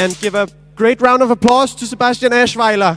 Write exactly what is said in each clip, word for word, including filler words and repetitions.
and give a great round of applause to Sebastian Eschweiler.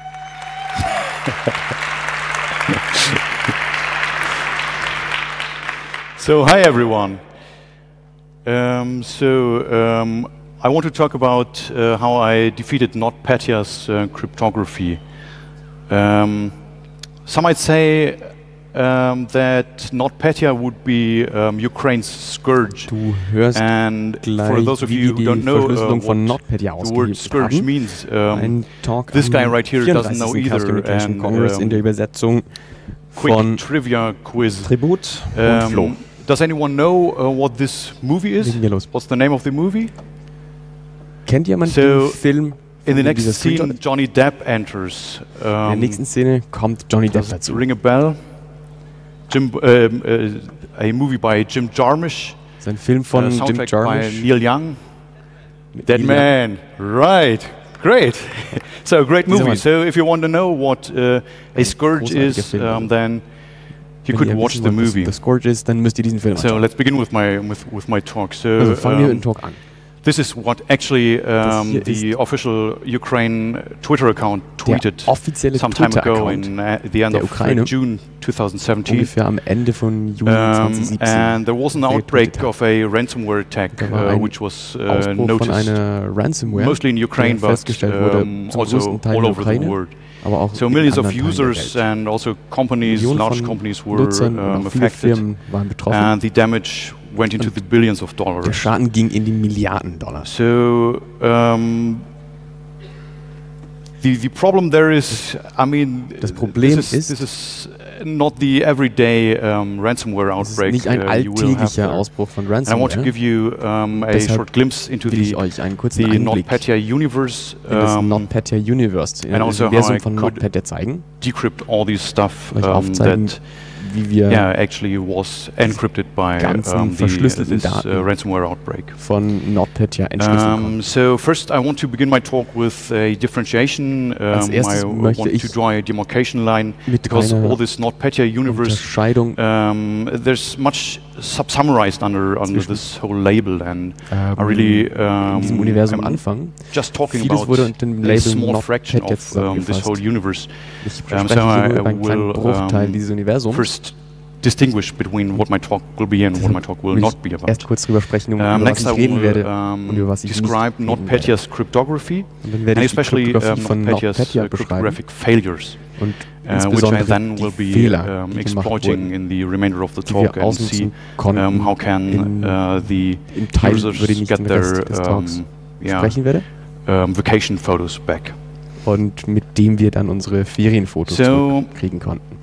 So, hi everyone. Um, so, um, I want to talk about uh, how I defeated NotPetya's uh, cryptography. Um, some might say um, that NotPetya would be um, Ukraine's scourge. Du hörst and for those of wie you die who don't know uh, Verschlüsselung von what NotPetya the word ausgeübt scourge haben. means, Ein um, Talk this guy am right here doesn't know vierunddreißigsten Chaos either. Communication And, Congress in der um, Übersetzung quick von trivia quiz. Tribut und Flo. Um, does anyone know uh, what this movie is? Legen wir los. What's the name of the movie? Kennt jemand So, den Film? In the von next dieser scene, Screenshot? Johnny Depp enters. In der Um, nächsten Szene kommt Johnny Depp does it dazu. ring a bell? Jim, um, uh, a movie by Jim Jarmusch. Sein Film von uh, Jim soundtrack by Jarmusch. Neil Young. mit Dead Neil Man, right? Great. So great Dieser movie. Mann. So if you want to know what uh, a scourge großartiger is, Film. um, then you Wenn could ihr watch wissen the wollt, was movie. The Scourge ist, dann müsst ihr diesen Film So anschauen. let's begin with my with, with my talk. So Also fangen wir mit um, dem Talk an. this is what actually um, hier the official Ukraine Twitter account tweeted Der offizielle some time ago Twitter-Account in uh, the end der of uh, Ukraine. June twenty seventeen. Ungefähr am Ende von Juni Um, zwanzig siebzehn. and there was an getweetet outbreak hat. of a ransomware attack, Da war uh, ein which was uh, Ausbruch von noticed einer Ransomware, mostly in Ukraine, der but festgestellt wurde, um, zum also größten Teil all in der over the Ukraine, world. aber auch So in millions of anderen Teilen der users Welt. and also companies, Millionen large von companies were Nutzern und um, auch viele affected, Firmen waren betroffen. and the damage went into Und the billions of Der dollars. Schaden ging in die Milliarden Dollar. So um, the the problem there is, I mean, Das Problem this is, ist- this is not the everyday um, ransomware Es ist outbreak nicht ein uh, you will have alltäglicher there. Ausbruch von And I want to Ransomware. give you um, a Deshalb short glimpse into will ich the euch einen kurzen the Einblick NotPetya universe, in das um, NotPetya Universe, in and das also how Universum I von could NotPetya zeigen, decrypt all this stuff euch um, aufzeigen, that wie wir yeah actually was encrypted by ganzen um, the, verschlüsselten this uh, Daten ransomware outbreak. von NotPetya entschlüsseln Um, konnten. so first, I want to begin my talk with a differentiation. Als Um, erstes I möchte want ich to draw a demarcation line mit because einer all this NotPetya universe. Unterscheidung Um, there's much sub-summarized under under Zwischen- this whole label, and ähm, I really in diesem um, Universum I'm anfangen. just talking Vieles about wurde unter dem a Label small fraction NotPetya of um, this zusammengefasst. whole universe. Ich Um, spreche so hier I nur über einen kleinen will, Bruchteil um, dieses Universums. First, distinguish between what my talk will be and what my talk will will not ich be about. erst kurz drüber sprechen, um Um, über was next, ich I reden will werde um, und über was ich nicht describe reden NotPetya's cryptography, Und dann werde and ich die especially Kryptographie um, von NotPetya's NotPetya uh, beschreiben cryptographic failures, und uh, which I insbesondere then die will be Fehler, um, die gemacht exploiting wurden, in the remainder of the die talk wir and see ausnutzen konnten. um, how can in- uh, the Im Teil users würde ich nicht get den their Rest des Talks um, yeah, sprechen werde um, vacation photos back. und mit dem wir dann unsere Ferienfotos So- zurückkriegen konnten.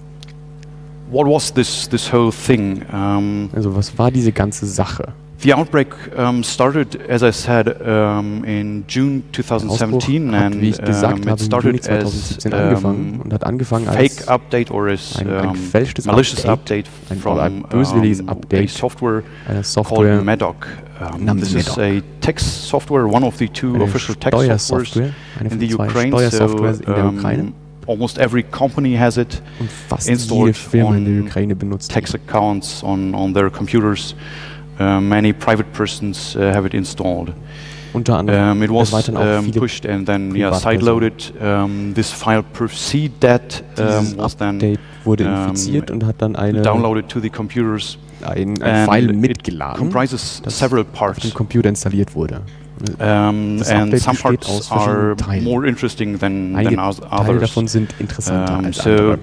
What was this this whole thing? Um, Also was war diese ganze Sache? The outbreak um, started, as I said, um, in June twenty seventeen, hat, and wie ich gesagt um, habe, it im started Juni zwanzig siebzehn as angefangen um, und hat angefangen als fake update or as ein, ein um, gefälschtes malicious Update, update ein, from oder ein böswilliges um, a Update software einer called Software, Medoc. Um, namens this is Medoc. a tax software, one of the two eine official tax softwares Steuersoftware, eine in von the zwei Ukraine. So Steuersoftwares in der um, Ukraine almost every company has it. und fast jede installed Firma in der on Ukraine benutzt Tax die. accounts on on their computers. Uh, many private persons uh, have it installed. Unter anderem Um, it was erweitern auch um, viele pushed and then yeah, Privatpersonen. sideloaded. Um, this file proceed that Dieses um, was then Update wurde um, infiziert und hat dann eine, downloaded to the computers. ein, ein And File it mitgeladen, comprises das several auf dem parts. Computer installiert wurde. Um, Das and Update some besteht parts aus are verschiedenen Teilen. more interesting than, Einige than oth- Teile others. davon sind interessanter Um, als so andere.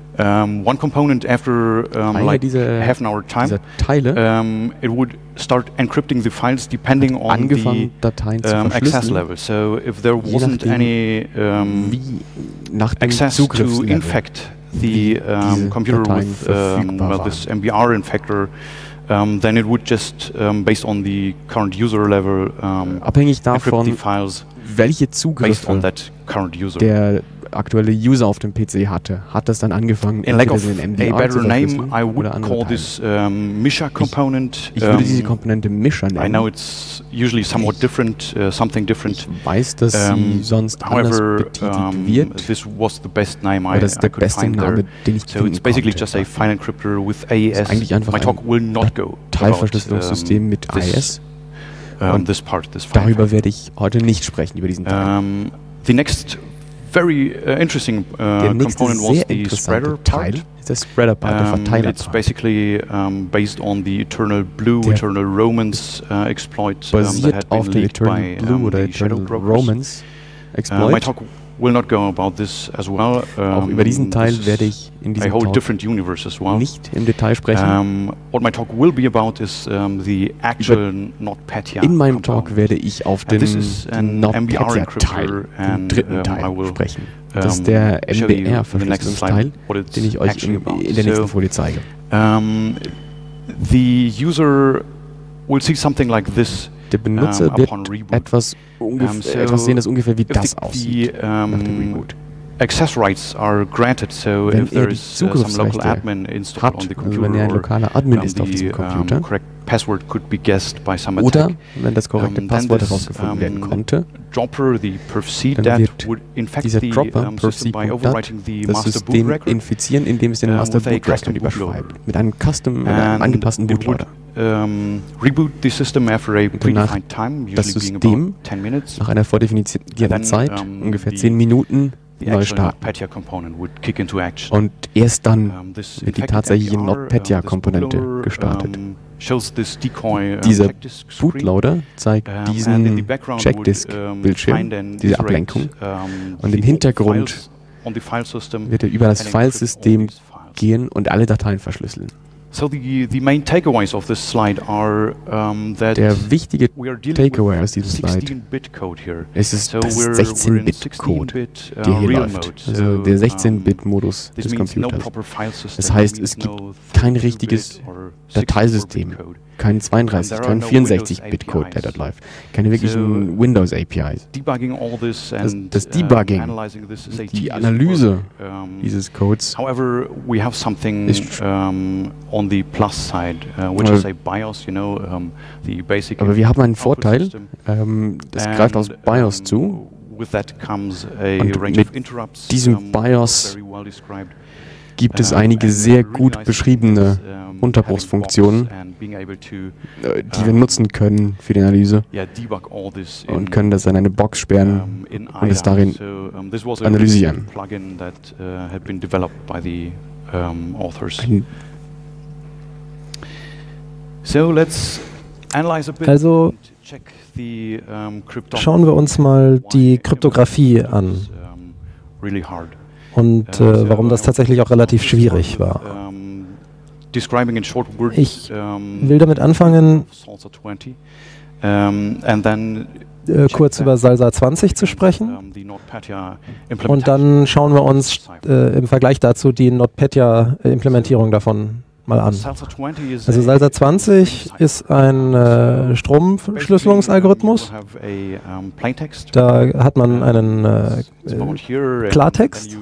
um, one component after um, Einer like dieser, half an hour time, dieser Teile um, it would start encrypting the files depending on the angefangen, Dateien zu um, access verschlüsseln, level. So if there Je wasn't nachdem, any um, wie nach dem access to Zugriffslevel infect the um, diese computer Dateien with um, verfügbar well, this M B R infector, um, then it would just, um, based on the current user level, um, abhängig encrypt the davon, files welche based on Zugriffe that current user. der aktuelle User auf dem P C hatte, hat das dann angefangen, In lack entweder of den M a B R better zu name, verschlüsseln I would oder andere call Teile. this um, Misha component. Ich würde diese Um, Komponente Mischer I nennen. know it's usually somewhat Ich- different, uh, something different. Ich weiß, dass Um, sie sonst anders however, betitelt um, wird, this was the best name I, aber das ist I der could beste find Name, there. den ich So finden it's basically konnte. just a file encryptor with A E S. eigentlich einfach My ein talk will not go about, Teilverschlüsselungssystem um, mit A E S. this um, Und this part, this darüber werde ich heute nicht sprechen, über diesen Teil. Um, the next very uh, interesting uh, Der nächste component was sehr the interessante spreader Teil part. ist der Spreader-Part, der Um, it's Verteiler-Part. basically um, based on the Eternal Blue, Der Eternal Romance uh, exploit um, that Basiert had been auf dem leaked Eternal by Blue um, oder the Shadow Eternal Brokers. Romance Uh, my Exploit. talk will not go about this as well. Auch Um, über diesen Teil this werde is ich in a diesem whole Talk different universe as well. nicht im Detail sprechen. Um, what my talk will be about is um, the actual NotPetya In meinem Talk component. werde ich auf And den, this is den an M B R NotPetya-Teil, encryptor, den and dritten um, I Teil, will sprechen. Das ist um, der show M B you in the next R-Verschlüsselungsteil, slide what it's den ich euch actually in, about. in der nächsten So, Folie zeige. um, the user will see something like this. Der Benutzer um, wird upon reboot. etwas, Um, ungef- so etwas sehen, das ungefähr wie if das the, aussieht the, nach dem um, Reboot. access rights are granted, so Wenn if er there die is uh, some local Zugriffsrechte admin installed hat, on the also computer, wenn er ein or lokaler Admin um, ist auf the diesem um, Computer, correct password could be guessed by some oder attack, wenn das korrekte um, then Passwort this, herausgefunden werden um, konnte, Dropper, the perf-c dann dat wird would infect dieser the Dropper, um, system by perf-c.dat, overwriting the das master boot System record infizieren, indem es den uh, Master with a Boot Record custom bootloader. überschreibt. Mit einem Custom, mit einem And angepassten it would Bootloader. um, reboot the system after a danach predefined time, das usually being System about ten minutes. Nach einer vordefinierten then, Zeit, um, ungefähr the- zehn Minuten, The neu actual starten. NotPetya component would kick into action. Und erst dann Um, this wird die infected tatsächliche M B R, um, NotPetya-Komponente this bootloader, gestartet. um, shows this decoy, um, Dieser checkdisk screen. Bootloader zeigt Um, and in the diesen background would, um, Checkdisk-Bildschirm, find and diese iterate, Ablenkung. um, Und the im Hintergrund files on the file system wird er über das and encrypt all Filesystem these files. gehen und alle Dateien verschlüsseln. So the, the main takeaways of this slide are um, that Der wichtige we are dealing Takeaway with aus diesem Slide sixteen bit code here. es ist So das we're, we're in sechzehn-Bit-Code, sixteen-bit, uh, der hier real läuft. mode. Also So, der um, sechzehn-Bit-Modus this des means no Computers. proper file system. Das heißt, It means es gibt no kein thirty-two richtiges bit or Dateisystem, sixty-four bit code. kein zweiunddreißig, kein vierundsechzig-Bit-Code, der dort läuft. Keine wirklichen So, Windows-A P Is. Debugging all this Das, and das um, Debugging, analyzing this is a die tedious Analyse work. Um, dieses Codes, However, we have something ist um, on the plus side, uh, which Aber- is a BIOS, you know, um, the basic. aber wir haben einen output Vorteil, system. ähm, das And, greift aus BIOS um, zu. With that comes a Und range mit of interrupts, diesem um, BIOS very well described. Gibt es Um, einige and sehr really gut nice beschriebene thing is, um, Unterbruchsfunktionen, having box and being able to, äh, die wir um, nutzen können für die Analyse yeah, debug all this und in, können das in eine Box sperren um, in und es I D A. darin So, um, this was a analysieren. plugin that uh, had been developed by the um, authors. Ein So let's analyze a bit Also and check the, um, cryptography. schauen wir uns mal die Kryptographie an Um, really hard. und Uh, äh, so warum das I tatsächlich auch relativ schwierig war. Um, describing in short words, Ich um, will damit anfangen, Salsa twenty, um, and then äh, check kurz that über Salsa zwanzig zu against, sprechen um, the NotPetya und dann schauen wir uns äh, im Vergleich dazu die NotPetya-Implementierung davon mal an. Also Salsa zwanzig ist ein äh, Stromverschlüsselungsalgorithmus. Da hat man einen äh, äh, Klartext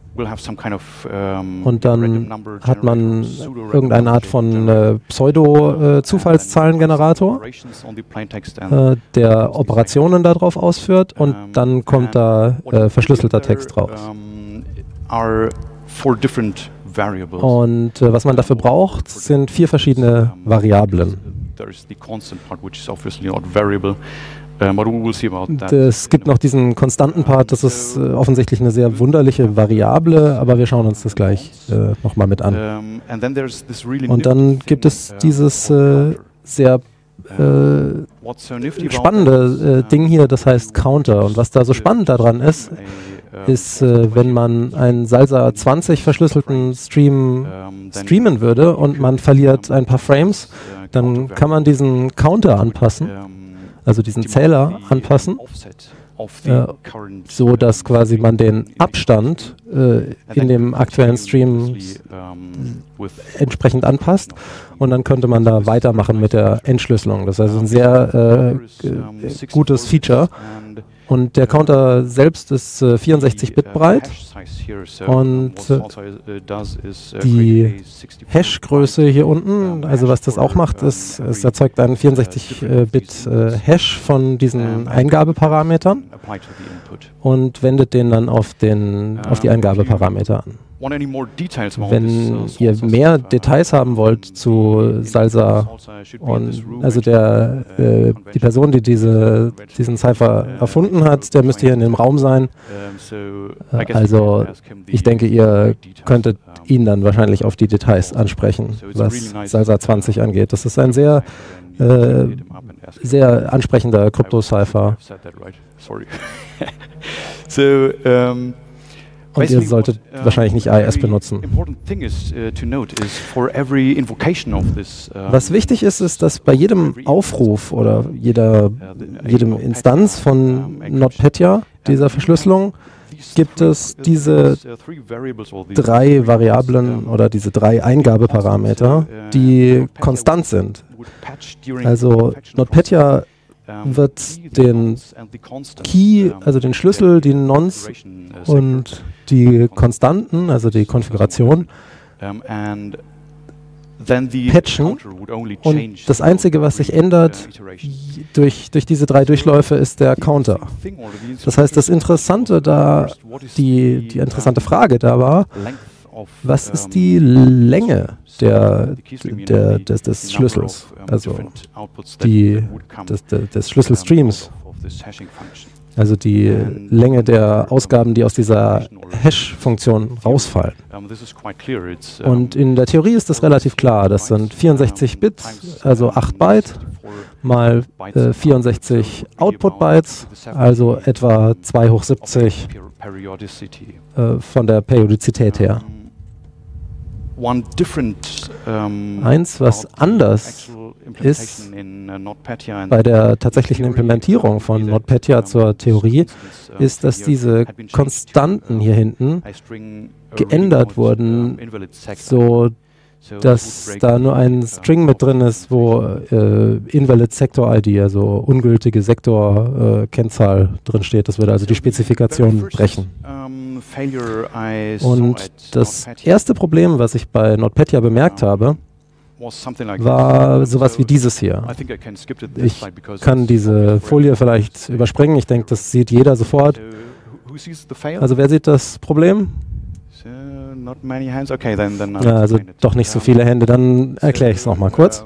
und dann hat man irgendeine Art von äh, Pseudo-Zufallszahlengenerator, äh, der Operationen darauf ausführt und dann kommt da äh, verschlüsselter Text raus. Und äh, was man dafür braucht, sind vier verschiedene Variablen. Es gibt noch diesen konstanten Part, das ist äh, offensichtlich eine sehr wunderliche Variable, aber wir schauen uns das gleich äh, nochmal mit an. Und dann gibt es dieses äh, sehr äh, spannende äh, Ding hier, das heißt Counter. Und was da so spannend daran ist, ist, äh, wenn man einen Salsa zwanzig verschlüsselten Stream streamen würde und man verliert ein paar Frames, dann kann man diesen Counter anpassen, also diesen Zähler anpassen, äh, so dass quasi man den Abstand äh, in dem aktuellen Stream entsprechend anpasst und dann könnte man da weitermachen mit der Entschlüsselung. Das ist also ein sehr äh, äh, gutes Feature. Und der Counter selbst ist äh, vierundsechzig Bit breit und äh, die Hashgröße hier unten, also was das auch macht, ist, es erzeugt einen vierundsechzig Bit äh, Hash von diesen Eingabeparametern und wendet den dann auf, den, auf die Eingabeparameter an. Wenn ihr mehr Details haben wollt zu Salsa und also der äh, die Person, die diese, diesen Cypher erfunden hat, der müsste hier in dem Raum sein. Äh, also ich denke, ihr könntet ihn dann wahrscheinlich auf die Details ansprechen, was Salsa zwanzig angeht. Das ist ein sehr äh, sehr ansprechender Krypto-Cypher. Und ihr solltet wahrscheinlich nicht I I S benutzen. Was wichtig ist, ist, dass bei jedem Aufruf oder jeder, jedem Instanz von NotPetya, dieser Verschlüsselung, gibt es diese drei Variablen oder diese drei Eingabeparameter, die konstant sind. Also NotPetya wird den Key, also den Schlüssel, die Nonce und die Konstanten, also die Konfiguration, patchen, und das Einzige, was sich ändert durch, durch diese drei Durchläufe, ist der Counter. Das heißt, das Interessante da, die, die interessante Frage da war, was ist die Länge der, der, des, des Schlüssels, also die, des, des Schlüsselstreams, also die Länge der Ausgaben, die aus dieser Hash-Funktion rausfallen. Und in der Theorie ist das relativ klar. Das sind vierundsechzig Bit, also acht Byte, mal äh, vierundsechzig Output-Bytes, also etwa zwei hoch siebzig äh, von der Periodizität her. Eins, was anders ist bei der tatsächlichen Implementierung von NotPetya zur Theorie, ist, dass diese Konstanten hier hinten geändert wurden, so dass da nur ein String mit drin ist, wo äh, Invalid Sector I D, also ungültige Sektorkennzahl äh, drin steht. Das würde also die Spezifikation brechen. Und das erste Problem, was ich bei NotPetya bemerkt habe, war sowas wie dieses hier. Ich kann diese Folie vielleicht überspringen. Ich denke, das sieht jeder sofort. Also wer sieht das Problem? Ja, also doch nicht so viele Hände. Dann erkläre ich es nochmal kurz.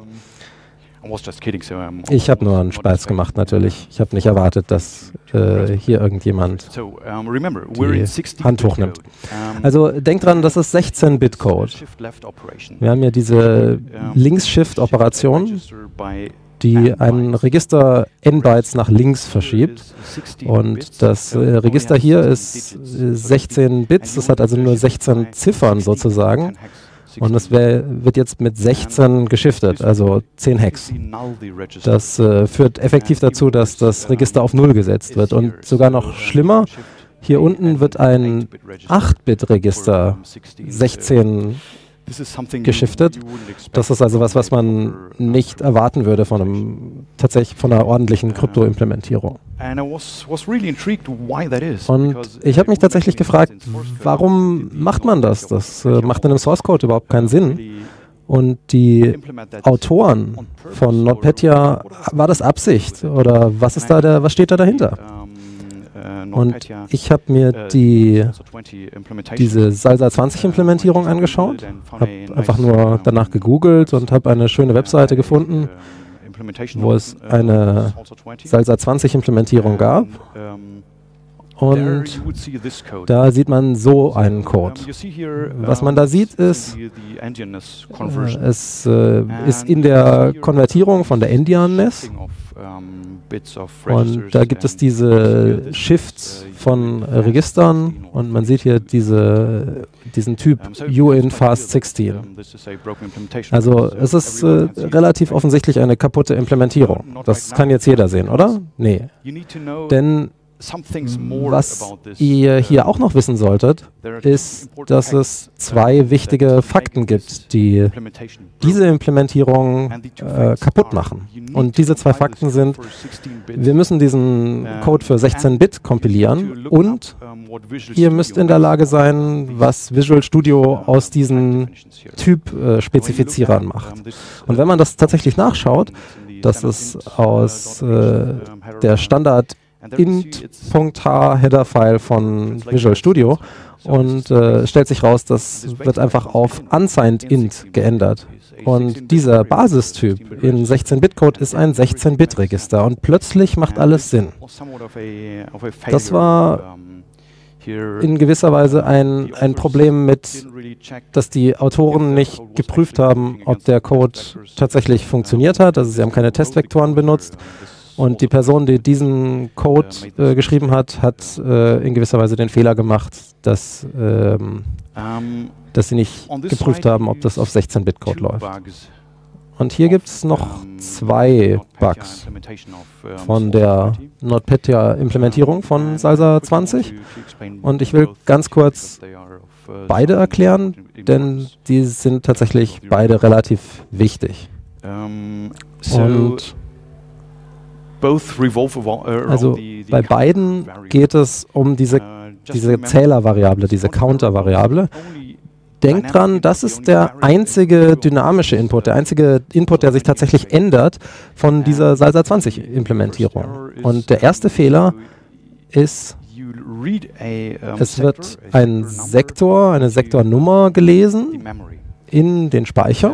Ich habe nur einen Spaß gemacht, natürlich. Ich habe nicht erwartet, dass äh, hier irgendjemand die Hand hochnimmt. Also denkt dran, das ist sechzehn Bit Code. Wir haben ja diese Links-Shift-Operation, die ein Register n Bytes nach links verschiebt. Und das äh, Register hier ist äh, sechzehn Bits, das hat also nur sechzehn Ziffern sozusagen. Und das wär, wird jetzt mit sechzehn geschiftet, also zehn Hex. Das äh, führt effektiv dazu, dass das Register auf null gesetzt wird. Und sogar noch schlimmer, hier unten wird ein acht Bit Register sechzehn geschiftet. Das ist also was, was man nicht erwarten würde von einem tatsächlich von einer ordentlichen Krypto-Implementierung. Und ich habe mich tatsächlich gefragt, warum macht man das? Das äh, macht in einem Source Code überhaupt keinen Sinn. Und die Autoren von NotPetya, war das Absicht oder was ist da der, was steht da dahinter? Und ich habe mir die, diese Salsa zwanzig Implementierung angeschaut, habe einfach nur danach gegoogelt und habe eine schöne Webseite gefunden, wo es eine Salsa zwanzig Implementierung gab. Und da sieht man so einen Code. Was man da sieht, ist, äh, es äh, ist in der Konvertierung von der Endian-Ness. Und da gibt es diese Shifts von äh, Registern und man sieht hier diese, diesen Typ U in fast sechzehn. Also es ist äh, relativ offensichtlich eine kaputte Implementierung. Das kann jetzt jeder sehen, oder? Nee. Denn was ihr hier auch noch wissen solltet, ist, dass es zwei wichtige Fakten gibt, die diese Implementierung äh, kaputt machen. Und diese zwei Fakten sind, wir müssen diesen Code für sechzehn Bit kompilieren und ihr müsst in der Lage sein, was Visual Studio aus diesen Typ-Spezifizierern äh, macht. Und wenn man das tatsächlich nachschaut, dass es aus äh, der Standard int.h Header-File von Visual Studio und äh, stellt sich raus, das wird einfach auf unsigned int geändert. Und dieser Basistyp in sechzehn-Bit-Code ist ein sechzehn-Bit-Register und plötzlich macht alles Sinn. Das war in gewisser Weise ein, ein Problem mit, dass die Autoren nicht geprüft haben, ob der Code tatsächlich funktioniert hat. Also sie haben keine Testvektoren benutzt. Und die Person, die diesen Code äh, geschrieben hat, hat äh, in gewisser Weise den Fehler gemacht, dass, ähm, dass sie nicht geprüft haben, ob das auf sechzehn-Bit-Code läuft. Und hier gibt es noch zwei Bugs von der NotPetya-Implementierung von Salsa zwanzig. Und ich will ganz kurz beide erklären, denn die sind tatsächlich beide relativ wichtig. Und also bei beiden geht es um diese, diese Zählervariable, diese Counter-Variable. Denkt dran, das ist der einzige dynamische Input, der einzige Input, der sich tatsächlich ändert von dieser Salsa zwanzig Implementierung. Und der erste Fehler ist, es wird ein Sektor, eine Sektornummer gelesen in den Speicher.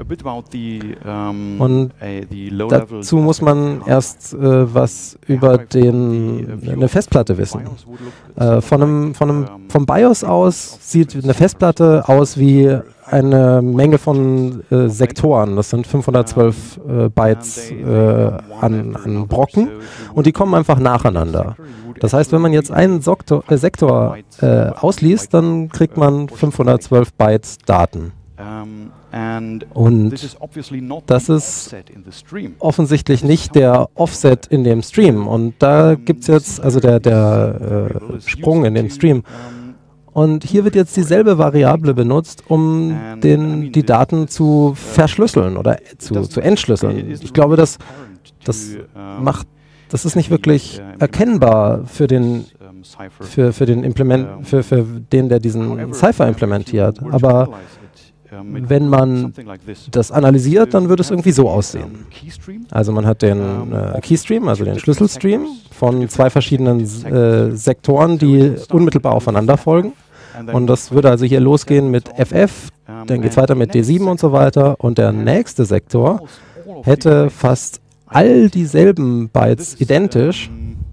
Und dazu muss man erst äh, was über den, eine Festplatte wissen. Äh, von einem, von einem, vom BIOS aus sieht eine Festplatte aus wie eine Menge von äh, Sektoren. Das sind fünfhundertzwölf äh, Bytes äh, an, an Brocken und die kommen einfach nacheinander. Das heißt, wenn man jetzt einen Sektor, äh, Sektor äh, ausliest, dann kriegt man fünfhundertzwölf Bytes Daten. Und das ist offensichtlich nicht der Offset in dem Stream. Und da gibt es jetzt, also der, der äh, Sprung in dem Stream. Und hier wird jetzt dieselbe Variable benutzt, um den, die Daten zu verschlüsseln oder zu, zu entschlüsseln. Ich glaube, das, das macht, das ist nicht wirklich erkennbar für den, für, für den Implement, für, für den, der diesen Cypher implementiert. Aber wenn man das analysiert, dann wird es irgendwie so aussehen. Also man hat den äh, Keystream, also den Schlüsselstream von zwei verschiedenen äh, Sektoren, die unmittelbar aufeinander folgen. Und das würde also hier losgehen mit F F, dann geht es weiter mit D sieben und so weiter. Und der nächste Sektor hätte fast all dieselben Bytes identisch.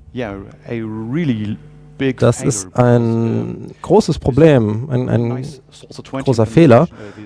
Das ist ein großes Problem, ein, ein großer Fehler,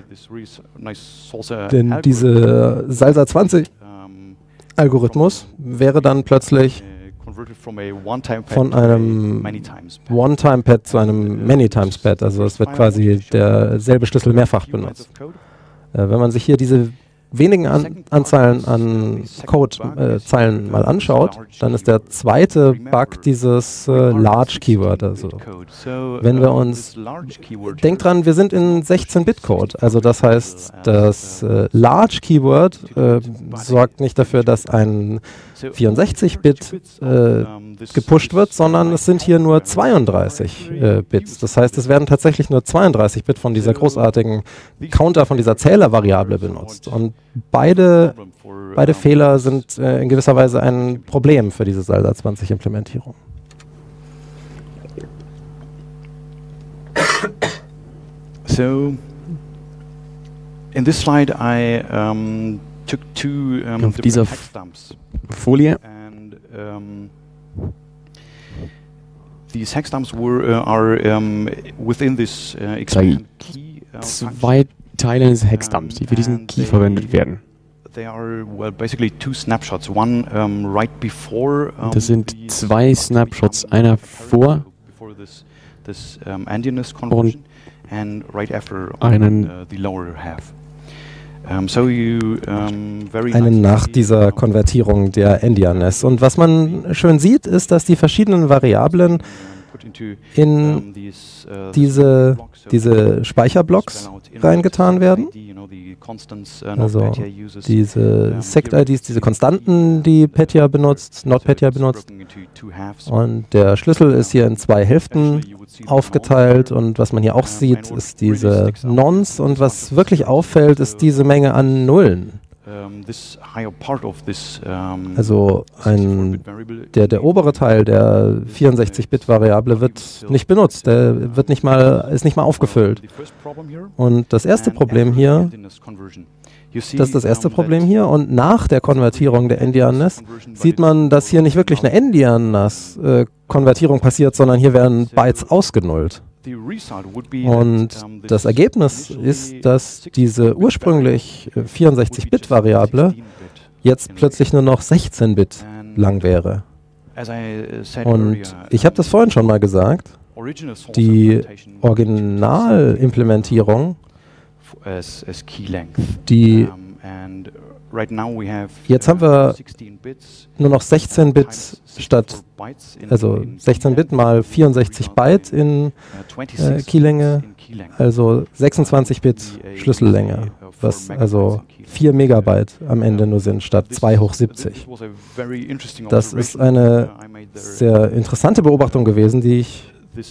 denn dieser Salsa zwanzig Algorithmus wäre dann plötzlich von einem One-Time-Pad zu einem Many-Times-Pad, also es wird quasi derselbe Schlüssel mehrfach benutzt. Äh, wenn man sich hier diese wenigen an Anzahlen an Code-Zeilen äh, mal anschaut, dann ist der zweite Bug dieses äh, Large Keyword. Also wenn wir uns, denkt dran, wir sind in sechzehn-Bit-Code, also das heißt, das äh, Large Keyword äh, sorgt nicht dafür, dass ein vierundsechzig-Bit äh, gepusht wird, sondern es sind hier nur zweiunddreißig äh, Bits. Das heißt, es werden tatsächlich nur zweiunddreißig Bit von dieser großartigen Counter, von dieser Zählervariable benutzt. Und beide, beide Fehler sind äh, in gewisser Weise ein Problem für diese Salsa zwanzig Implementierung. So, in this slide I um, took two um, Auf dieser Folie and um, these hexdumps were uh, are um, within this uh, expand key. Uh, zwei Teile des Hexdumps, die für diesen Key verwendet werden. They are well basically two snapshots. One um, right before. Um, das sind zwei Snapshots, einer vor before this, this um, Endianness conversion and right after einen uh, the lower half. Um, so you, um, very einen nach dieser Konvertierung der Endianness. Und was man schön sieht, ist, dass die verschiedenen Variablen in diese, diese Speicherblocks reingetan werden. Also diese Sect-I Ds, diese Konstanten, die Petya benutzt, NotPetya benutzt. Und der Schlüssel ist hier in zwei Hälften aufgeteilt. Und was man hier auch sieht, ist diese Nonce. Und was wirklich auffällt, ist diese Menge an Nullen. Also ein, der, der obere Teil der vierundsechzig Bit Variable wird nicht benutzt, der wird nicht mal, ist nicht mal aufgefüllt. Und das erste Problem hier, das ist das erste Problem hier, und nach der Konvertierung der N D R N A S sieht man, dass hier nicht wirklich eine N D R N A S äh, Konvertierung passiert, sondern hier werden Bytes ausgenullt. Und das Ergebnis ist, dass diese ursprünglich vierundsechzig Bit Variable jetzt plötzlich nur noch sechzehn Bit lang wäre. Und ich habe das vorhin schon mal gesagt, die Originalimplementierung, die jetzt haben wir nur noch sechzehn Bit statt, also sechzehn Bit mal vierundsechzig Byte in äh, Keylänge, also sechsundzwanzig Bit Schlüssellänge, was also vier Megabyte am Ende nur sind, statt zwei hoch siebzig. Das ist eine sehr interessante Beobachtung gewesen, die ich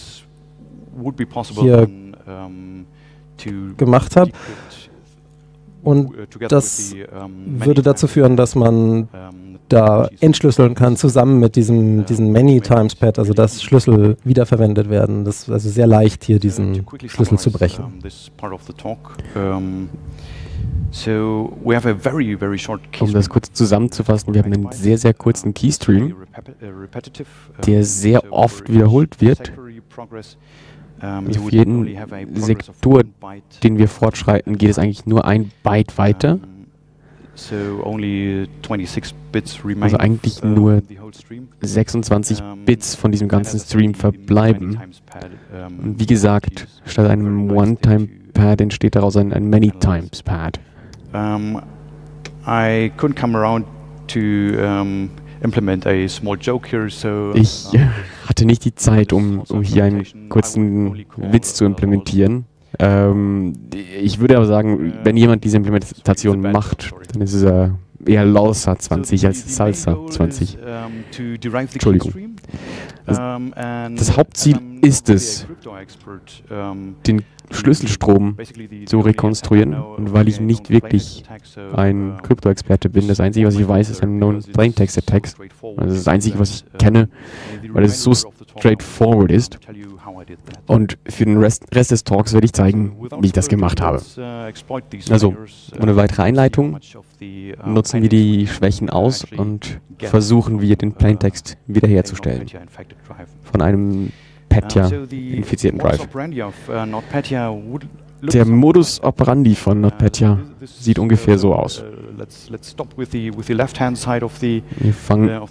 hier gemacht habe. Und das würde dazu führen, dass man da entschlüsseln kann, zusammen mit diesem diesen Many-Times-Pad, also dass Schlüssel wiederverwendet werden. Das ist also sehr leicht, hier diesen Schlüssel zu brechen. Um das kurz zusammenzufassen, wir haben einen sehr, sehr kurzen Keystream, der sehr oft wiederholt wird. Also für jeden Sektor, den wir fortschreiten, geht es eigentlich nur ein Byte weiter. Also eigentlich nur sechsundzwanzig Bits von diesem ganzen Stream verbleiben. Und wie gesagt, statt einem One-Time-Pad entsteht daraus ein, ein Many-Times-Pad. Um, I couldn't come around to um, implement a small joke here, so ich hatte nicht die Zeit, um, um hier einen kurzen Witz zu implementieren. Ähm, ich würde aber sagen, wenn jemand diese Implementation macht, dann ist es äh, eher Lalsa zwanzig als Salsa zwanzig. Entschuldigung. Also das Hauptziel ist es, den Schlüsselstrom zu rekonstruieren. Und weil ich nicht wirklich ein Krypto-Experte bin, das Einzige, was ich weiß, ist ein Known Plaintext Attack. Also das ist das Einzige, was ich kenne, weil es so straightforward ist. Und für den Rest, Rest des Talks werde ich zeigen, wie ich das gemacht habe. Also, ohne weitere Einleitung nutzen wir die Schwächen aus und versuchen wir, den Plaintext wiederherzustellen von einem Petya-infizierten Drive. Der Modus operandi von NotPetya sieht ungefähr so aus. Wir fangen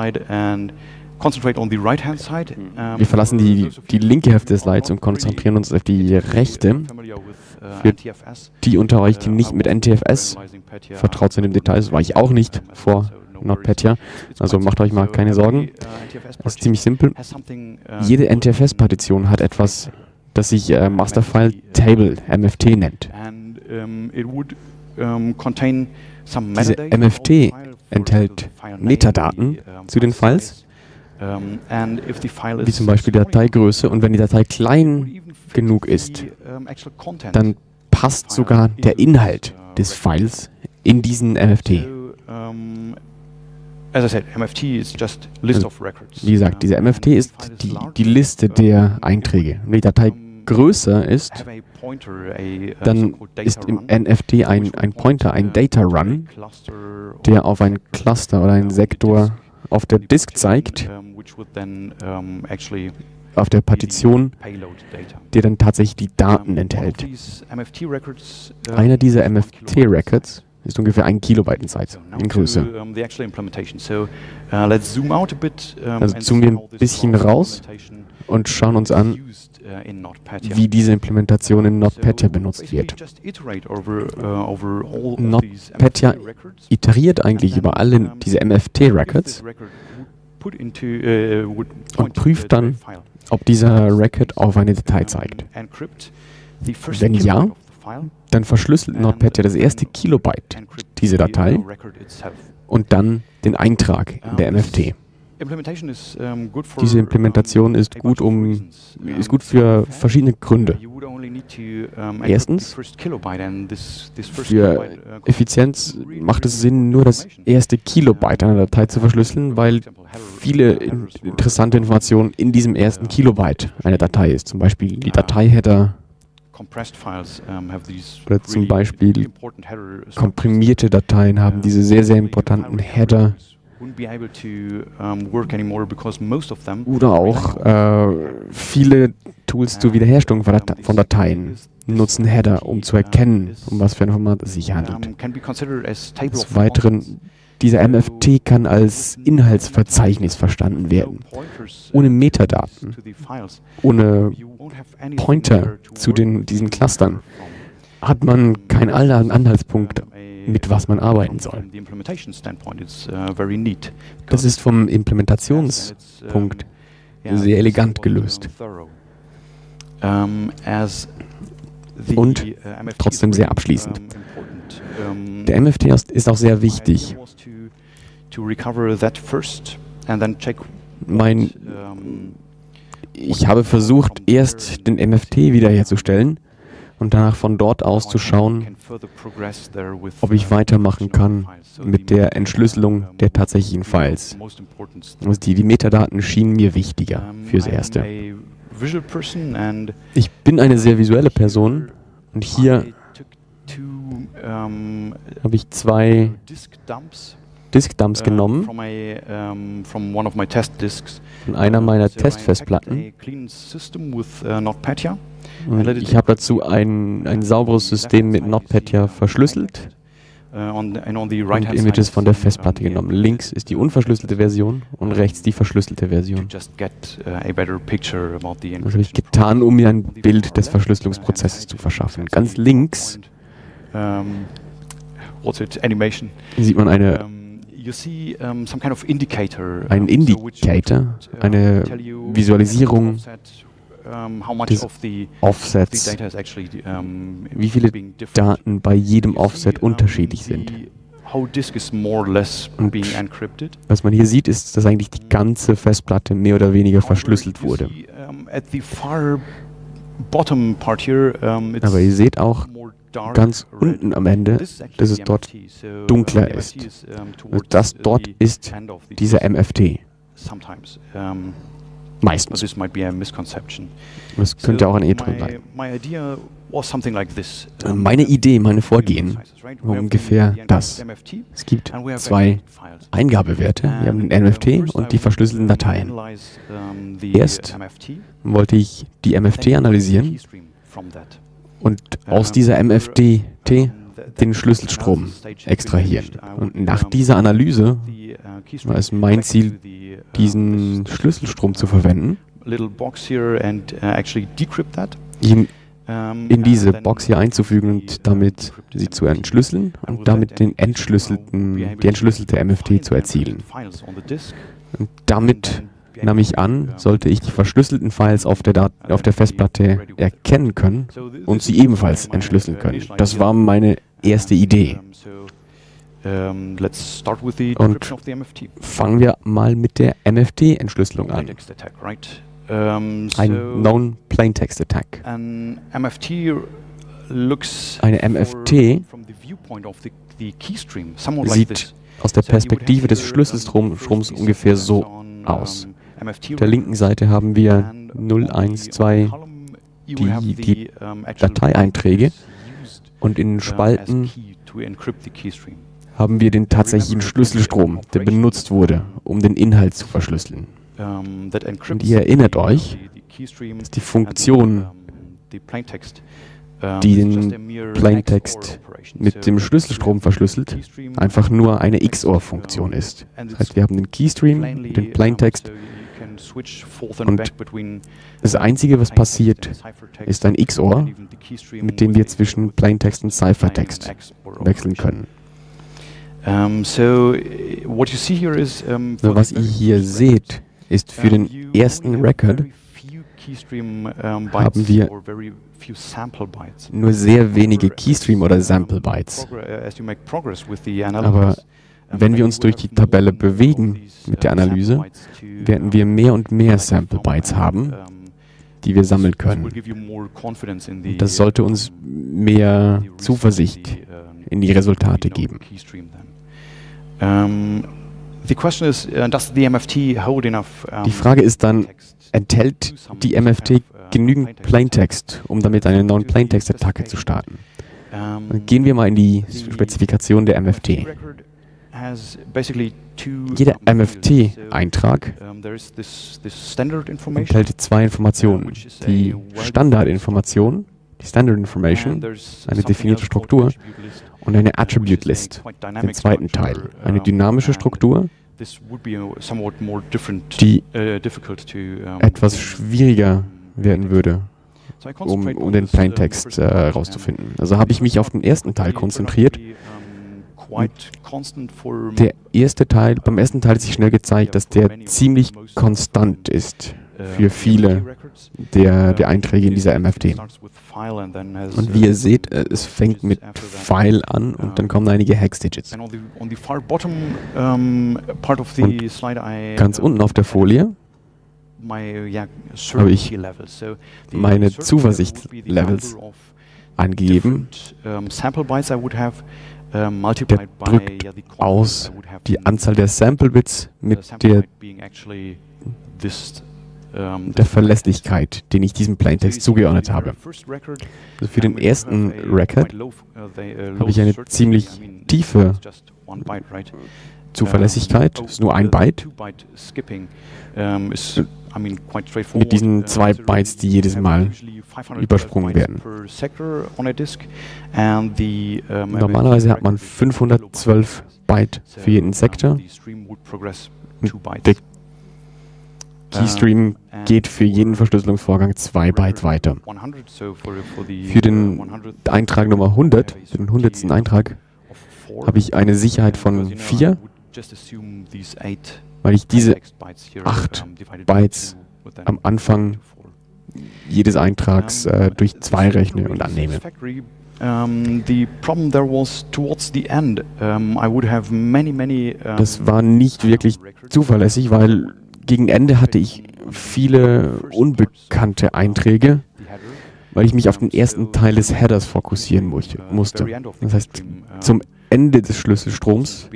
Wir verlassen die, die linke Hälfte des Slides und konzentrieren uns auf die rechte. Für die unter euch, die nicht mit N T F S vertraut sind im Detail, das war ich auch nicht vor NotPetya, also macht euch mal keine Sorgen. Das ist ziemlich simpel. Jede N T F S-Partition hat etwas, das sich äh, Masterfile Table, M F T, nennt. Diese M F T enthält Metadaten zu den Files, wie zum Beispiel die Dateigröße, und wenn die Datei klein genug ist, dann passt sogar der Inhalt des Files in diesen M F T. Also, wie gesagt, diese M F T ist die, die Liste der Einträge. Wenn die Datei größer ist, dann ist im N F T ein, ein Pointer, ein Data Run, der auf ein Cluster oder einen Sektor auf der Disk zeigt, auf der Partition, der dann tatsächlich die Daten enthält. Einer dieser M F T-Records ist ungefähr ein Kilobyte in Zeit, in Größe. Also zoomen wir ein bisschen raus und schauen uns an, wie diese Implementation in NotPetya benutzt wird. NotPetya iteriert eigentlich über alle diese M F T-Records und prüft dann, ob dieser Record auf eine Datei zeigt. Wenn ja, dann verschlüsselt NotPetya das erste Kilobyte dieser Datei und dann den Eintrag in der M F T. Diese Implementation ist gut, um, ist gut für verschiedene Gründe. Erstens, für Effizienz macht es Sinn, nur das erste Kilobyte einer Datei zu verschlüsseln, weil viele in interessante Informationen in diesem ersten Kilobyte einer Datei ist. Zum Beispiel die Dateiheader oder zum Beispiel komprimierte Dateien haben diese sehr, sehr importanten Header. Oder auch äh, viele Tools zur Wiederherstellung von, Date von Dateien nutzen Header, um zu erkennen, um was für ein Format es sich handelt. Des Weiteren, dieser M F T kann als Inhaltsverzeichnis verstanden werden. Ohne Metadaten, ohne Pointer zu den, diesen Clustern hat man keinen anderen Anhaltspunkt, mit was man arbeiten soll. Das ist vom Implementationspunkt sehr elegant gelöst. Und trotzdem sehr abschließend. Der M F T ist auch sehr wichtig. Mein, ich habe versucht, erst den M F T wiederherzustellen und danach von dort aus zu schauen, ob ich weitermachen kann mit der Entschlüsselung der tatsächlichen Files. Also die, die Metadaten schienen mir wichtiger fürs Erste. Ich bin eine sehr visuelle Person und hier habe ich zwei Diskdumps genommen von einer meiner Testfestplatten. Und ich habe dazu ein, ein sauberes System mit NotPetya verschlüsselt und Images von der Festplatte genommen. Links ist die unverschlüsselte Version und rechts die verschlüsselte Version. Das habe ich getan, um mir ein Bild des Verschlüsselungsprozesses zu verschaffen. Ganz links sieht man eine, einen Indicator, eine Visualisierung des Offsets, wie viele Daten bei jedem Offset unterschiedlich sind. Und was man hier sieht, ist, dass eigentlich die ganze Festplatte mehr oder weniger verschlüsselt wurde. Aber ihr seht auch ganz unten am Ende, dass es dort dunkler ist. Und das dort ist dieser M F T. Meistens. Das könnte auch ein Irrtum sein. Meine Idee, meine Vorgehen war ungefähr das. Es gibt zwei Eingabewerte. Wir haben den M F T und die verschlüsselten Dateien. Erst wollte ich die M F T analysieren und aus dieser M F T den Schlüsselstrom extrahieren. Und nach dieser Analyse war es mein Ziel, diesen Schlüsselstrom zu verwenden, ihn in diese Box hier einzufügen und damit sie zu entschlüsseln und damit den entschlüsselten, die entschlüsselte M F T zu erzielen. Und damit nahm ich an, sollte ich die verschlüsselten Files auf der, Dat auf der Festplatte erkennen können und sie ebenfalls entschlüsseln können. Das war meine erste Idee. Und fangen wir mal mit der M F T-Entschlüsselung an. Ein Known Plaintext Attack. Eine M F T sieht aus der Perspektive des Schlüsselstroms ungefähr so aus. Auf der linken Seite haben wir null, eins, zwei die, die Dateieinträge und in den Spalten haben wir den tatsächlichen Schlüsselstrom, der benutzt wurde, um den Inhalt zu verschlüsseln. Und ihr erinnert euch, dass die Funktion, die den Plaintext mit dem Schlüsselstrom verschlüsselt, einfach nur eine X O R-Funktion ist. Das heißt, wir haben den Keystream, den Plaintext und das Einzige, was passiert, ist ein X O R, mit dem wir zwischen Plaintext und Ciphertext wechseln können. So, was ihr hier seht, ist für den ersten Record haben wir nur sehr wenige Keystream- oder Sample-Bytes. Aber wenn wir uns durch die Tabelle bewegen mit der Analyse, werden wir mehr und mehr Sample Bytes haben, die wir sammeln können. Und das sollte uns mehr Zuversicht in die Resultate geben. Die Frage ist dann, enthält die M F T genügend Plaintext, um damit eine Non-Plaintext-Attacke zu starten? Und gehen wir mal in die Spezifikation der M F T. Jeder M F T-Eintrag enthält zwei Informationen. Die Standardinformation, die Standard Information, eine definierte Struktur, und eine Attribute List, den zweiten Teil, eine dynamische Struktur, die etwas schwieriger werden würde, um, um den Plaintext herauszufinden. Äh, also habe ich mich auf den ersten Teil konzentriert. Der erste Teil, beim ersten Teil hat sich schnell gezeigt, dass der ziemlich konstant ist für viele der, der Einträge in dieser M F T. Und wie ihr seht, es fängt mit File an und dann kommen einige Hex-Digits. Und ganz unten auf der Folie habe ich meine Zuversicht-Levels angegeben. Der drückt aus die Anzahl der Sample-Bits mit der, der Verlässlichkeit, den ich diesem Plaintext zugeordnet habe. Also für den ersten Record habe ich eine ziemlich tiefe Zuverlässigkeit, das ist nur ein Byte, mit diesen zwei Bytes, die jedes Mal übersprungen werden. Normalerweise hat man fünfhundertzwölf Byte für jeden Sektor. Der Keystream geht für jeden Verschlüsselungsvorgang zwei Byte weiter. Für den Eintrag Nummer hundert, für den hundertsten Eintrag, habe ich eine Sicherheit von vier, weil ich diese acht Bytes am Anfang jedes Eintrags äh, durch zwei rechne und annehme. Das war nicht wirklich zuverlässig, weil gegen Ende hatte ich viele unbekannte Einträge, weil ich mich auf den ersten Teil des Headers fokussieren musste. Das heißt, zum Ende des Schlüsselstroms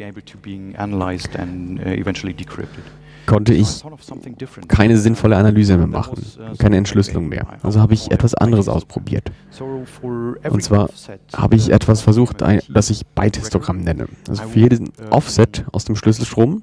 konnte ich keine sinnvolle Analyse mehr machen, keine Entschlüsselung mehr. Also habe ich etwas anderes ausprobiert. Und zwar habe ich etwas versucht, das ich Byte-Histogramm nenne. Also für jeden Offset aus dem Schlüsselstrom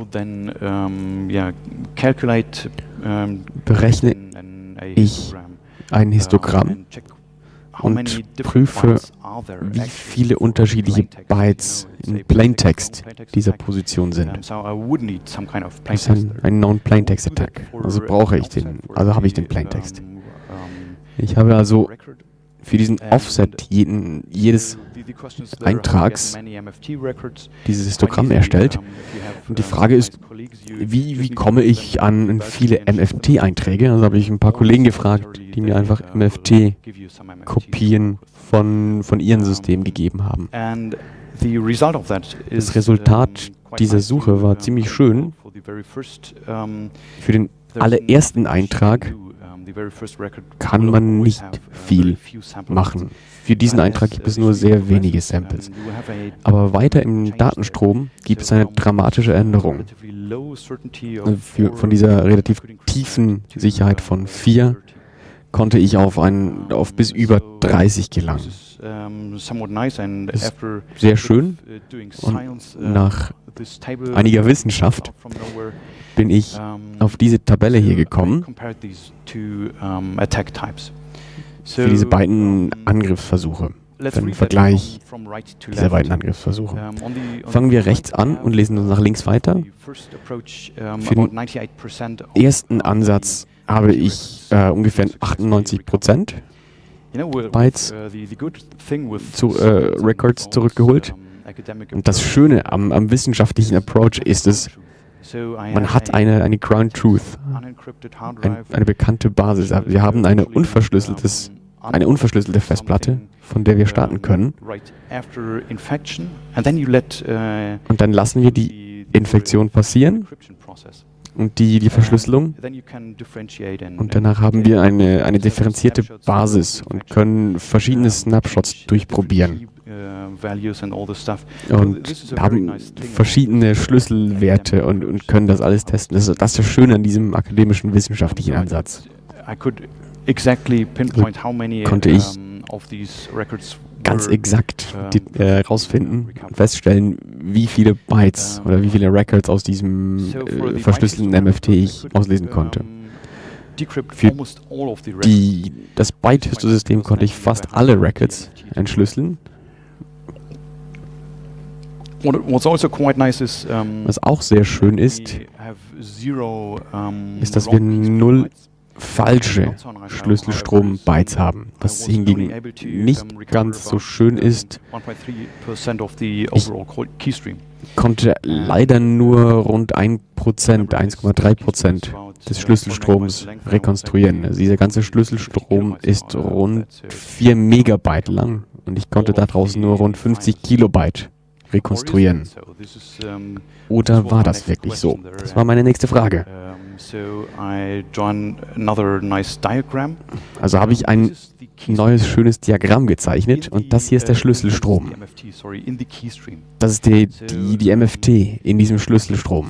berechne ich ein Histogramm und prüfe, wie viele unterschiedliche Bytes in Plaintext dieser Position sind. Das ist ein, ein Non-Plaintext-Attack. Also brauche ich den, also habe ich den Plaintext. Ich habe also für diesen Offset jeden, jedes Eintrags dieses Histogramm erstellt. Und die Frage ist, wie, wie komme ich an viele M F T-Einträge? Also habe ich ein paar Kollegen gefragt, die mir einfach M F T-Kopien von, von ihren Systemen gegeben haben. Das Resultat dieser Suche war ziemlich schön. Für den allerersten Eintrag kann man nicht viel machen. Für diesen Eintrag gibt es nur sehr wenige Samples. Aber weiter im Datenstrom gibt es eine dramatische Änderung. Für, von dieser relativ tiefen Sicherheit von vier konnte ich auf, ein, auf bis über dreißig gelangen. Das ist sehr schön und nach einiger Wissenschaft bin ich auf diese Tabelle hier gekommen für diese beiden Angriffsversuche, den Vergleich dieser beiden Angriffsversuche. Fangen wir rechts an und lesen uns nach links weiter. Für den ersten Ansatz habe ich äh, ungefähr achtundneunzig Prozent Bytes zu äh, Records zurückgeholt. Und das Schöne am, am wissenschaftlichen Approach ist es, man hat eine, eine Ground Truth, ein, eine bekannte Basis. Wir haben ein unverschlüsseltes eine unverschlüsselte Festplatte, von der wir starten können. Und dann lassen wir die Infektion passieren und die, die Verschlüsselung. Und danach haben wir eine, eine differenzierte Basis und können verschiedene Snapshots durchprobieren. Und haben verschiedene Schlüsselwerte und, und können das alles testen. Das ist das, ist das Schöne an diesem akademischen wissenschaftlichen Ansatz. Konnte ich ganz exakt herausfinden und feststellen, wie viele Bytes oder wie viele Records aus diesem äh, verschlüsselten M F T ich auslesen konnte. Für die, das Byte-Histosystem konnte ich fast alle Records entschlüsseln. Was auch sehr schön ist, ist, dass wir null falsche Schlüsselstrom-Bytes haben, was hingegen nicht ganz so schön ist. Ich konnte leider nur rund ein Prozent, eins Komma drei Prozent des Schlüsselstroms rekonstruieren. Also dieser ganze Schlüsselstrom ist rund vier Megabyte lang und ich konnte daraus nur rund fünfzig Kilobyte rekonstruieren. Oder war das wirklich so? Das war meine nächste Frage. Also habe ich ein neues, schönes Diagramm gezeichnet und das hier ist der Schlüsselstrom. Das ist die, die, die M F T in diesem Schlüsselstrom.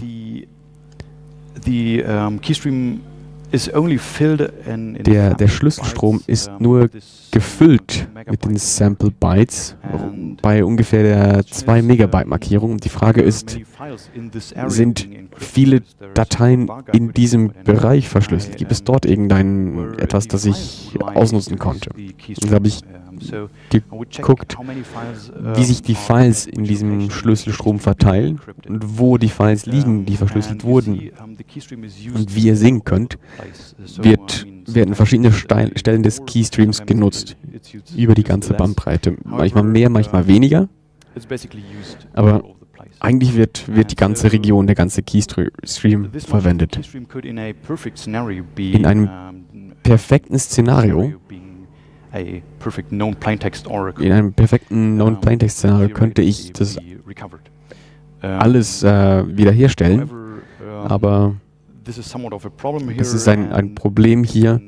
Der, der Schlüsselstrom ist nur gefüllt mit den Sample Bytes bei ungefähr der zwei Megabyte Markierung. Und die Frage ist, sind viele Dateien in diesem Bereich verschlüsselt? Gibt es dort irgendein etwas, das ich ausnutzen konnte? Und da habe ich geguckt, wie sich die Files in diesem Schlüsselstrom verteilen und wo die Files liegen, die verschlüsselt wurden. Und wie ihr sehen könnt, wird, werden verschiedene Stein, Stellen des Keystreams genutzt, über die ganze Bandbreite. Manchmal mehr, manchmal weniger, aber eigentlich wird, wird die ganze Region, der ganze Keystream verwendet. In einem perfekten Szenario, in einem perfekten Known-Plaintext-Szenario könnte ich das alles äh, wiederherstellen, aber das ist ein, ein Problem hier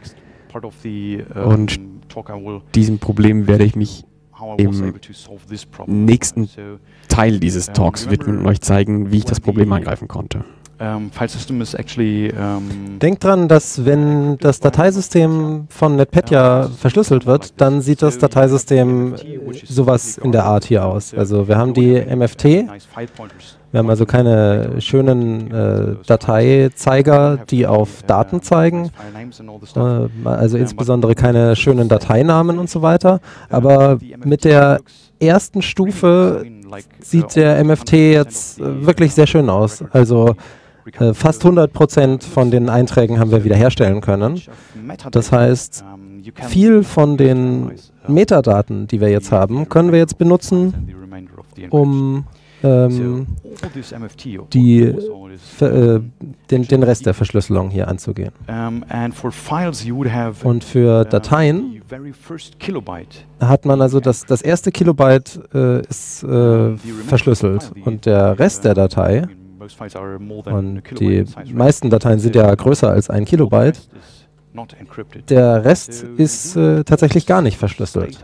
und diesem Problem werde ich mich im nächsten Teil dieses Talks widmen und euch zeigen, wie ich das Problem angreifen konnte. Denkt dran, dass wenn das Dateisystem von NotPetya verschlüsselt wird, dann sieht das Dateisystem sowas in der Art hier aus. Also wir haben die M F T, wir haben also keine schönen äh, Dateizeiger, die auf Daten zeigen, äh, also insbesondere keine schönen Dateinamen und so weiter, aber mit der ersten Stufe sieht der M F T jetzt äh, wirklich sehr schön aus. Also äh, fast hundert Prozent von den Einträgen haben wir wiederherstellen können. Das heißt, viel von den Metadaten, die wir jetzt haben, können wir jetzt benutzen, um ähm, die, äh, den, den Rest der Verschlüsselung hier anzugehen. Und für Dateien hat man also das, das erste Kilobyte äh, ist äh, verschlüsselt und der Rest der Datei, und die meisten Dateien sind ja größer als ein Kilobyte, der Rest ist äh, tatsächlich gar nicht verschlüsselt.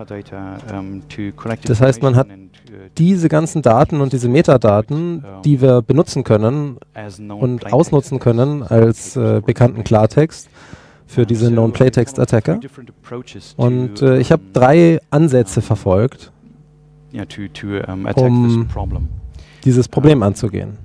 Das heißt, man hat diese ganzen Daten und diese Metadaten, die wir benutzen können und ausnutzen können als äh, bekannten Klartext für diese Known-Plaintext-Attacker. Und äh, ich habe drei Ansätze verfolgt, um dieses Problem anzugehen.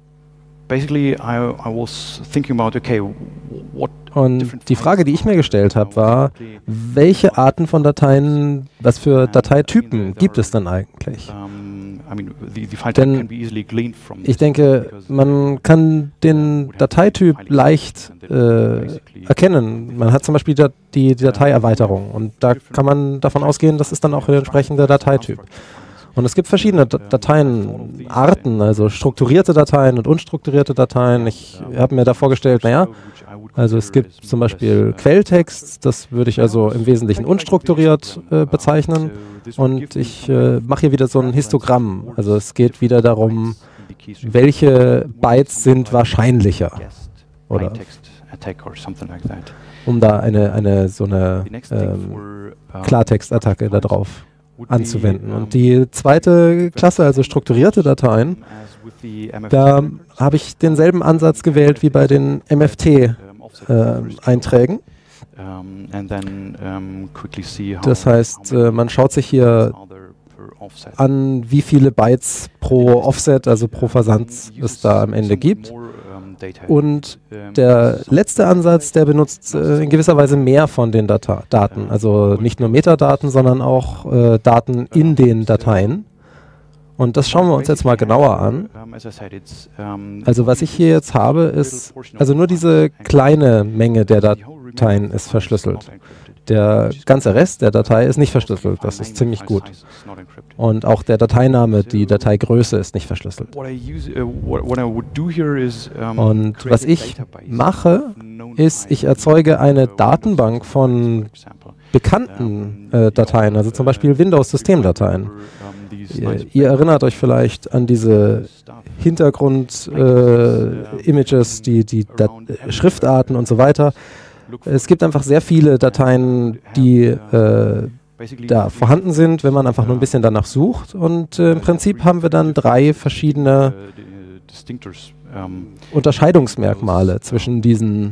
Und die Frage, die ich mir gestellt habe, war, welche Arten von Dateien, was für Dateitypen gibt es denn eigentlich? Denn ich denke, man kann den Dateityp leicht äh, erkennen. Man hat zum Beispiel die, die Dateierweiterung und da kann man davon ausgehen, das ist dann auch der entsprechende Dateityp. Und es gibt verschiedene Dateienarten, also strukturierte Dateien und unstrukturierte Dateien. Ich habe mir da vorgestellt, naja, Also es gibt zum Beispiel Quelltext, das würde ich also im Wesentlichen unstrukturiert äh, bezeichnen. Und ich äh, mache hier wieder so ein Histogramm. Also es geht wieder darum, welche Bytes sind wahrscheinlicher. Oder um da eine, eine so eine ähm, Klartextattacke da drauf anzuwenden. Und die zweite Klasse, also strukturierte Dateien, da habe ich denselben Ansatz gewählt wie bei den M F T-Einträgen. Das heißt, äh, man schaut sich hier an, wie viele Bytes pro Offset, also pro Versand, es da am Ende gibt. Und der letzte Ansatz, der benutzt äh, in gewisser Weise mehr von den Data Daten. Also nicht nur Metadaten, sondern auch äh, Daten in den Dateien. Und das schauen wir uns jetzt mal genauer an. Also was ich hier jetzt habe, ist, also nur diese kleine Menge der Dateien ist verschlüsselt. Der ganze Rest der Datei ist nicht verschlüsselt. Das ist ziemlich gut. Und auch der Dateiname, die Dateigröße ist nicht verschlüsselt. Und was ich mache, ist, ich erzeuge eine Datenbank von bekannten äh, Dateien, also zum Beispiel Windows-Systemdateien. Ihr, ihr erinnert euch vielleicht an diese Hintergrund-Images, äh, die, die Dat- Schriftarten und so weiter. Es gibt einfach sehr viele Dateien, die äh, da vorhanden sind, wenn man einfach nur ein bisschen danach sucht. Und äh, im Prinzip haben wir dann drei verschiedene Unterscheidungsmerkmale zwischen diesen,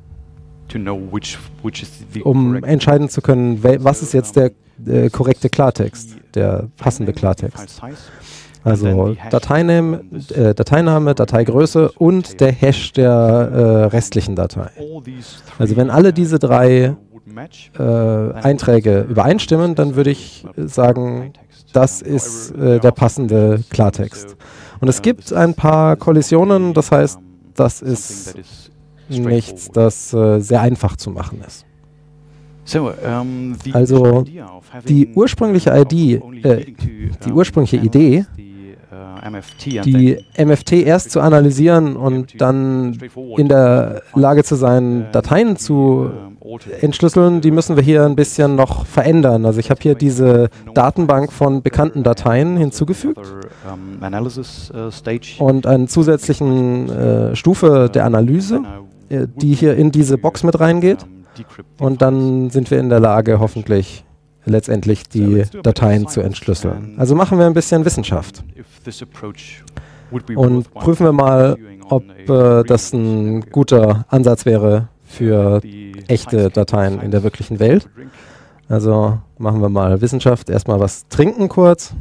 um entscheiden zu können, was ist jetzt der äh, korrekte Klartext, der passende Klartext. Also Dateiname, äh, Dateiname, Dateigröße und der Hash der äh, restlichen Datei. Also wenn alle diese drei äh, Einträge übereinstimmen, dann würde ich sagen, das ist äh, der passende Klartext. Und es gibt ein paar Kollisionen, das heißt, das ist nichts, das äh, sehr einfach zu machen ist. Also die ursprüngliche I D, äh, die ursprüngliche Idee, die M F T erst zu analysieren und dann in der Lage zu sein, Dateien zu entschlüsseln, die müssen wir hier ein bisschen noch verändern. Also ich habe hier diese Datenbank von bekannten Dateien hinzugefügt und einen zusätzlichen äh, Stufe der Analyse, äh, die hier in diese Box mit reingeht. Und dann sind wir in der Lage, hoffentlich letztendlich die Dateien zu entschlüsseln. Also machen wir ein bisschen Wissenschaft. Und prüfen wir mal, ob äh, das ein guter Ansatz wäre für echte Dateien in der wirklichen Welt. Also machen wir mal Wissenschaft. Erstmal was trinken kurz.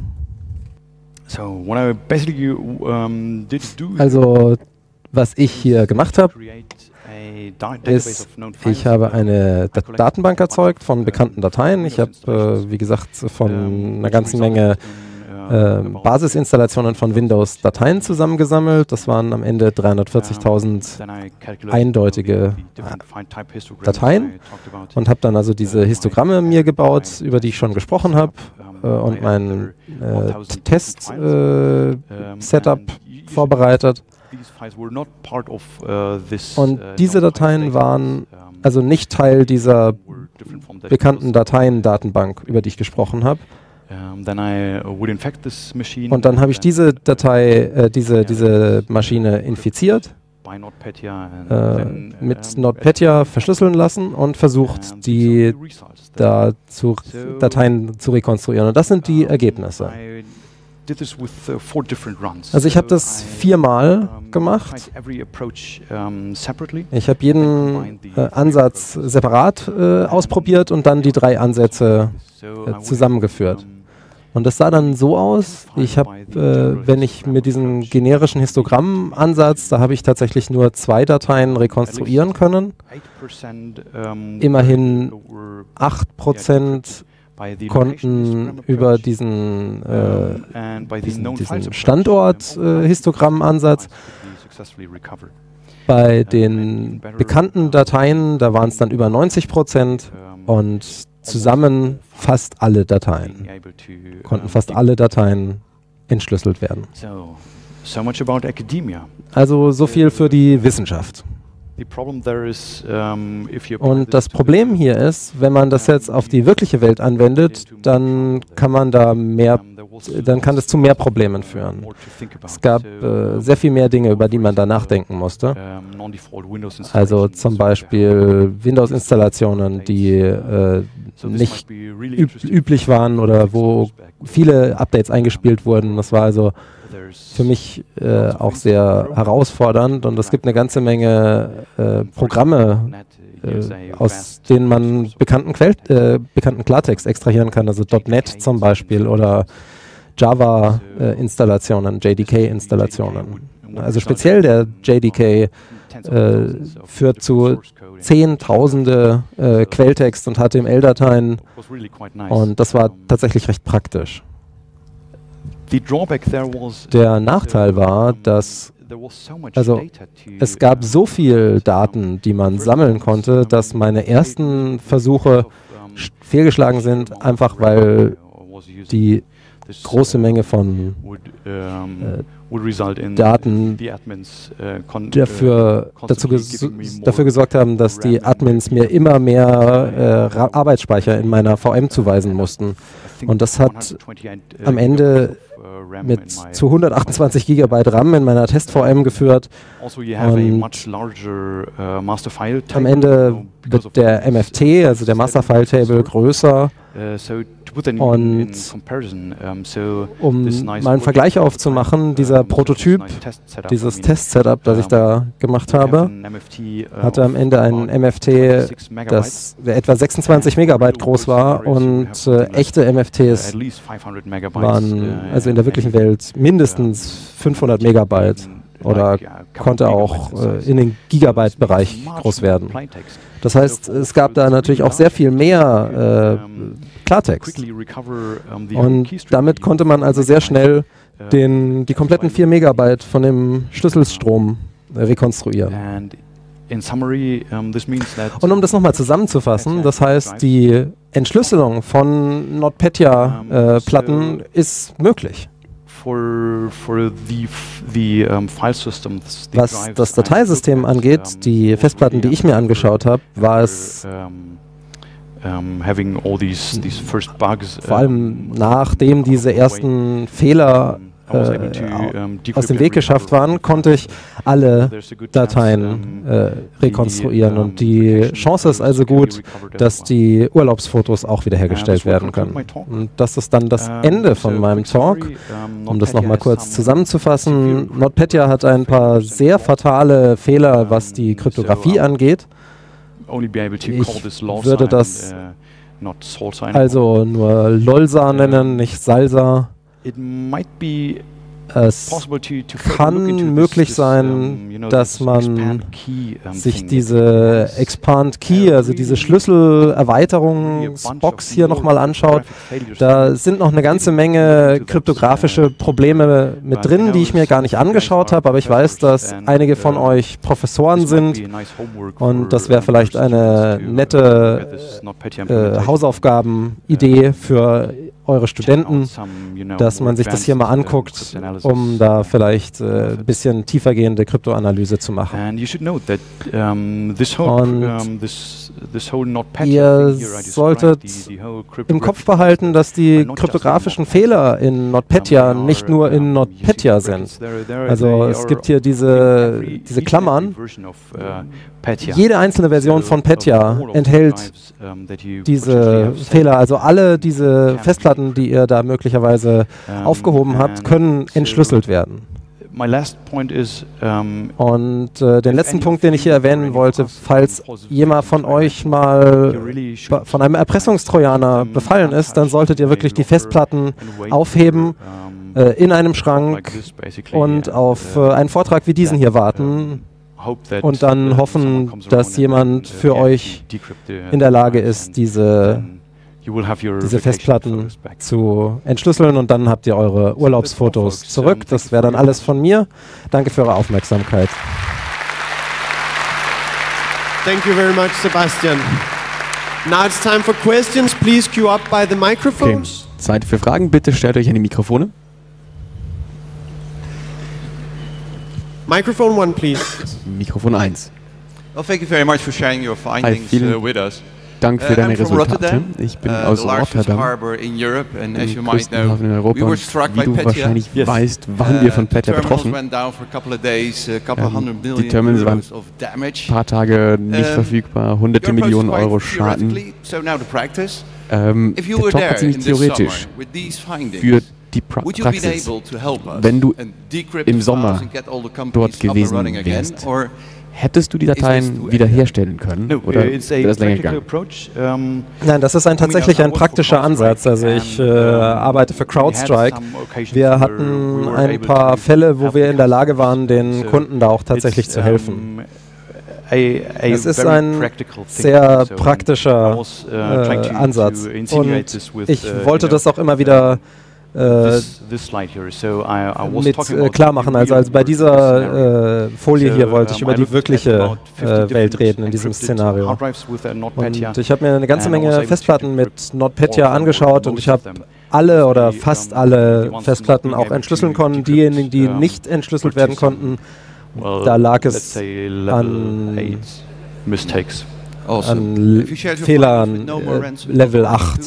Also was ich hier gemacht habe, ist, ich habe eine Da- Datenbank erzeugt von bekannten Dateien. Ich habe, äh, wie gesagt, von einer ganzen Menge äh, Basisinstallationen von Windows Dateien zusammengesammelt. Das waren am Ende dreihundertvierzigtausend eindeutige Dateien und habe dann also diese Histogramme mir gebaut, über die ich schon gesprochen habe, äh, und mein äh, Test-Setup äh, vorbereitet. Und diese Dateien waren also nicht Teil dieser bekannten Dateien-Datenbank, über die ich gesprochen habe. Und dann habe ich diese Datei, äh, diese, diese Maschine infiziert, äh, mit NotPetya verschlüsseln lassen und versucht, die da zu, Dateien zu rekonstruieren. Und das sind die Ergebnisse. Also ich habe das viermal gemacht. Ich habe jeden äh, Ansatz separat äh, ausprobiert und dann die drei Ansätze äh, zusammengeführt. Und das sah dann so aus, ich habe, äh, wenn ich mit diesem generischen Histogramm-Ansatz, da habe ich tatsächlich nur zwei Dateien rekonstruieren können. Immerhin acht Prozent konnten über diesen, äh, diesen, diesen Standort-Histogramm-Ansatz. Bei den bekannten Dateien, da waren es dann über neunzig Prozent und zusammen fast alle Dateien, konnten fast alle Dateien entschlüsselt werden. Also so viel für die Wissenschaft. Und das Problem hier ist, wenn man das jetzt auf die wirkliche Welt anwendet, dann kann man da mehr, dann kann das zu mehr Problemen führen. Es gab äh, sehr viel mehr Dinge, über die man da nachdenken musste. Also zum Beispiel Windows-Installationen, die äh, nicht üb üblich waren oder wo viele Updates eingespielt wurden. Das war also für mich äh, auch sehr herausfordernd, und es gibt eine ganze Menge äh, Programme, äh, aus denen man bekannten, Quell äh, bekannten Klartext extrahieren kann, also .NET zum Beispiel oder Java-Installationen, äh, J D K-Installationen. Also speziell der J D K äh, führt zu Zehntausende äh, Quelltext und H T M L-Dateien, und das war tatsächlich recht praktisch. Der Nachteil war, dass also es gab so viel Daten, die man sammeln konnte, dass meine ersten Versuche fehlgeschlagen sind, einfach weil die große Menge von äh, Daten dafür, dazu ges dafür gesorgt haben, dass die Admins mir immer mehr äh, Arbeitsspeicher in meiner V M zuweisen mussten. Und das hat am Ende mit zu hundertachtundzwanzig Gigabyte RAM in meiner Test-V M geführt. Und am Ende wird der M F T, also der Master File Table, größer. Und um mal einen Vergleich aufzumachen, dieser Prototyp, dieses Test-Setup, das ich da gemacht habe, hatte am Ende einen M F T, das etwa sechsundzwanzig Megabyte groß war, und äh, echte M F Ts waren also in der wirklichen Welt mindestens fünfhundert Megabyte oder konnte auch äh, in den Gigabyte-Bereich groß werden. Das heißt, es gab da natürlich auch sehr viel mehr äh, Klartext. Und damit konnte man also sehr schnell den, die kompletten vier Megabyte von dem Schlüsselstrom äh, rekonstruieren. Und um das nochmal zusammenzufassen, das heißt, die Entschlüsselung von NotPetya-Platten äh, ist möglich. Was das Dateisystem angeht, die Festplatten, die ich mir angeschaut habe, war es vor allem nachdem diese ersten Fehler äh, aus dem Weg geschafft waren, konnte ich alle Dateien äh, rekonstruieren, und die Chance ist also gut, dass die Urlaubsfotos auch wiederhergestellt werden können. Und das ist dann das Ende von meinem Talk. Um das nochmal kurz zusammenzufassen, NotPetya hat ein paar sehr fatale Fehler, was die Kryptographie angeht. Ich würde das also nur Lolsa nennen, nicht Salsa. Es kann möglich sein, dass man sich diese Expand Key, also diese Schlüsselerweiterungsbox hier nochmal anschaut. Da sind noch eine ganze Menge kryptografische Probleme mit drin, die ich mir gar nicht angeschaut habe, aber ich weiß, dass einige von euch Professoren sind, und das wäre vielleicht eine nette äh, Hausaufgabenidee für eure Studenten, dass man sich das hier mal anguckt, um da vielleicht äh, ein bisschen tiefergehende Kryptoanalyse zu machen. Und ihr solltet im Kopf behalten, dass die kryptografischen Fehler in NotPetya nicht nur in NotPetya sind. Also es gibt hier diese, diese Klammern. Jede einzelne Version von Petya enthält diese Fehler, also alle diese Festplatten, die ihr da möglicherweise aufgehoben habt, können entschlüsselt werden. Und äh, den letzten Punkt, den ich hier erwähnen wollte, falls jemand von euch mal von einem Erpressungstrojaner befallen ist, dann solltet ihr wirklich die Festplatten aufheben äh, in einem Schrank und auf äh, einen Vortrag wie diesen hier warten. Und dann hoffen, dass jemand für euch in der Lage ist, diese, diese Festplatten zu entschlüsseln, und dann habt ihr eure Urlaubsfotos zurück. Das wäre dann alles von mir. Danke für eure Aufmerksamkeit. Thank you very much, Sebastian. Now it's time for questions. Please queue up by the microphones. Okay. Zeit für Fragen. Bitte stellt euch an die Mikrofone. Microphone one, please. Mikrofon eins. Well, thank you very much for sharing your findings uh, with us. Dank für Uh, deine I'm from Resultate. Rotterdam, Ich bin uh, aus the largest Rotterdam, harbor in Europe, and as you dem might größten know, Hafen in we Europa. were Und struck wie by du Petya. wahrscheinlich Yes. weißt, waren wir von Uh, the Petya terminals betroffen. went down for a couple of days, a couple Ähm, hundred die million Terminals waren euros of damage. ein paar Tage nicht Ähm, verfügbar, hunderte Your approach is Millionen quite Euro Schaden. theoretically, so now the practice. Ähm, If you der were Talk there hat in ziemlich this theoretisch summer with these findings, für die pra would you be Praxis. able to help us Wenn du and decrypt im the Sommer files and get all the companies dort up and gewesen running again, wärst, or hättest du die Dateien wiederherstellen können? No, Oder it's a wäre das länger practical gegangen? approach. Um, Nein, das ist ein tatsächlich ein praktischer Ansatz. Also ich äh, arbeite für CrowdStrike. Wir hatten ein paar Fälle, wo wir in der Lage waren, den Kunden da auch tatsächlich zu helfen. Es ist ein sehr praktischer äh, Ansatz und ich wollte das auch immer wieder äh, mit äh, klar machen. Also, also bei dieser äh, Folie hier wollte ich über die wirkliche äh, Welt reden in diesem Szenario. Und ich habe mir eine ganze Menge Festplatten mit NotPetya angeschaut und ich habe alle oder fast alle Festplatten auch entschlüsseln können. Diejenigen, die nicht entschlüsselt werden konnten, da lag es an, an Fehlern äh, Level acht.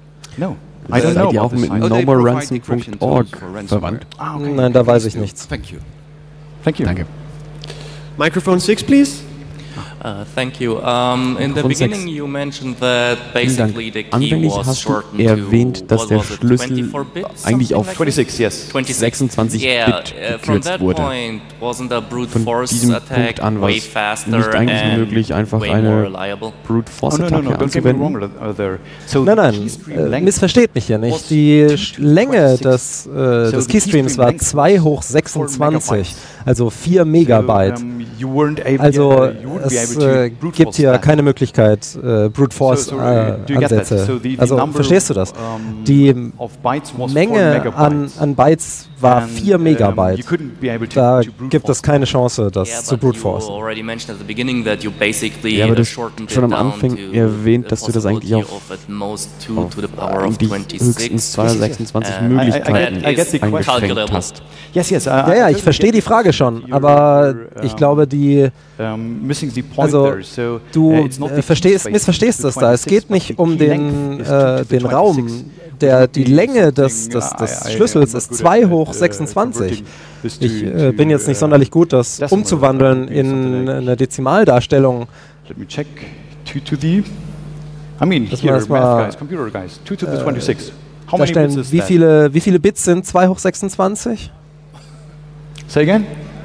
I don't Seid know ihr auch about mit this. Oh, they no more provide ransom decryption Punkt org tools for ransomware. verwandt? Ah, okay. Nein, da weiß ich nichts. Thank you. Thank you. Danke. Microphone six, please. Uh, thank you. Um, in the Mikrofon beginning, sechs. you mentioned that Vielen Dank. basically the key Anfänglich was hast du shortened erwähnt, to, dass what der was it, Schlüssel twenty-four bits, eigentlich auf something like that? twenty-six, yes. twenty-six. sechsundzwanzig Yeah, Bit uh, from gekürzt that wurde. point, wasn't a brute Von force diesem attack Punkt an war way es faster nicht eigentlich and möglich, einfach way more eine reliable? Brute Force Oh, no, no, Attacke no, don't get me anzuwenden. wrong uh, there. So Nein, the nein, keystream äh, length missversteht mich hier was nicht. Die two Sch- to Länge twenty-six. des, äh, So des the Keystreams keystream war length zwei hoch four sechsundzwanzig, megabytes. also vier Megabyte. So, um, you weren't able, Also uh, you wouldn't be es able to äh, brute gibt force hier that. keine Möglichkeit, äh, Brute Force So, so, äh, do you get that? Ansätze. So the- the Also number, verstehst du das? um, Die of bytes was four Menge an, megabytes. an Bytes war And, vier um, Megabyte. you couldn't be able to- Da to brute gibt force es keine Chance, das Yeah, zu but Brute you Force. already mentioned at the beginning that you basically Ja, aber du uh, hast shortened schon it am down Anfang to erwähnt, the dass du das eigentlich possibility auf- of at most two auf to the power of eigentlich höchstens twenty-six. zweihundertsechsundzwanzig Uh, Möglichkeiten I- I get the eingeschränkt calculable. hast. Yes, yes. I- Ja, I ja, ich totally verstehe get die it. Frage schon, You're- aber you're, ich um, glaube, die um, missing the point Also there. So, du uh, it's not äh, the verstehst, keyspace, missverstehst it's es the da. Es geht twenty-six, nicht but um the key den, length is äh, two to the den twenty-six. Raum. Der, die Länge des, des, Something, des I- I- Schlüssels I'm ist not good zwei at, hoch uh, sechsundzwanzig. converting this to- Ich äh, to, bin jetzt nicht uh, sonderlich gut, das decimal, umzuwandeln but something in like- eine Dezimaldarstellung. Let me check. Two to the. I mean, Lass here, mal das math mal, guys, computer guys. Two to the twenty-six. How many bits Darstellen, is wie that? viele, wie viele Bits sind zwei hoch sechsundzwanzig? Say again.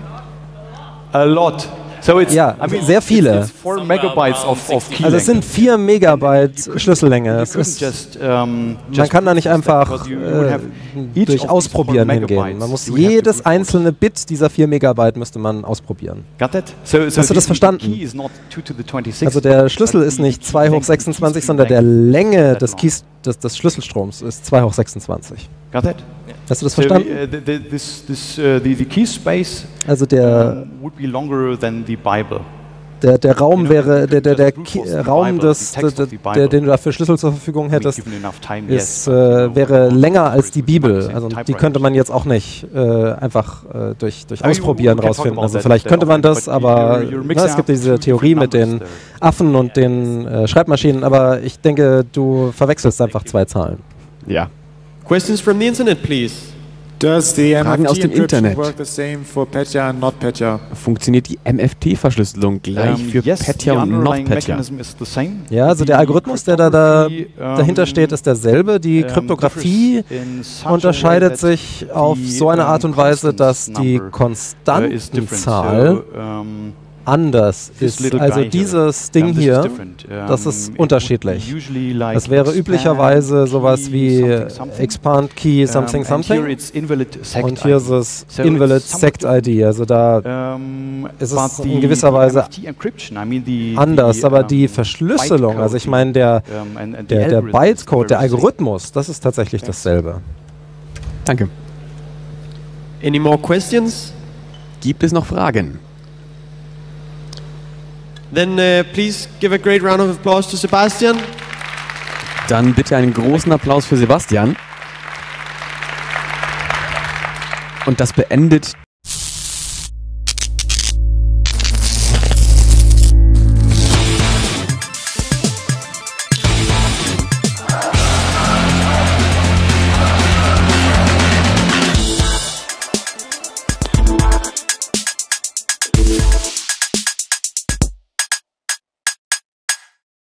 A lot. So it's. Ja, I mean, sehr viele. It's, it's four megabytes of, of key Also es length. sind vier Megabyte Schlüssellänge. Es You couldn't ist, just, um, man just kann da nicht brute force that, einfach because you- you would äh, have each durch of these Ausprobieren four hingehen. megabytes, Man muss you would have to jedes brute force. einzelne Bit dieser vier Megabyte müsste man ausprobieren. Got that? So, so Hast du the- das the verstanden? key is not two to the twenty-six, Also der but Schlüssel the ist nicht key zwei hoch length, the sechsundzwanzig, keystream sondern der length Länge that des, long. Keys, des, des Schlüsselstroms ist zwei hoch sechsundzwanzig. Got that? Hast du das So, verstanden? uh, the, the, this, this, uh, the, the key space Also der, um, would be longer than the Bible. der, der Raum You know, wäre, you der, could der, der just brute Ki- force the Raum Bible, des, the text der, of the der, Bible. den du dafür Schlüssel zur Verfügung I mean, hättest, given enough time, ist, yes, but, you äh, know, wäre one länger hundred als die Bibel. percent Also die typewriters. könnte man jetzt auch nicht äh, einfach äh, durch, durch I mean, Ausprobieren we can talk rausfinden. about Also that vielleicht if könnte man they're das, offered, but aber you're- you're na, mixing es gibt up diese two Theorie mit different den numbers Affen und den äh, Schreibmaschinen, aber ich denke, du verwechselst einfach zwei Zahlen. Ja. Questions from the internet, please. Does the Fragen aus M F T dem encryption Internet. work the same for Petya and not Petya? Funktioniert die M F T-Verschlüsselung gleich Um, für yes, Petya the und underlying Not-Petya? mechanism is the same. Ja, also der The Algorithmus, der da, da cryptography, dahinter um, steht, ist derselbe. Die um, Kryptographie differs in such a way unterscheidet that sich auf the, so eine um, Art und Weise, dass constants die number, uh, is different. Konstantenzahl So, um, anders this ist. little Also guy here, dieses um, Ding this is hier, different. Um, das ist it would unterschiedlich. usually like das wäre expand üblicherweise sowas key wie something, something. Expand Key Something Um, and here Something. it's invalid sect Und hier I D. ist es So Invalid it's somewhat Sect I D. Also da Um, Es ist but in the- gewisser the Weise M F T encryption, I mean the, anders, the, aber um, die Verschlüsselung, also ich meine der, um, and, and the der, der algorithm is Bytecode, der very same. Algorithmus, das ist tatsächlich dasselbe. Danke. Any more questions? Gibt es noch Fragen? Then uh, please give a great round of applause to Sebastian. Dann bitte einen großen Applaus für Sebastian. Und das beendet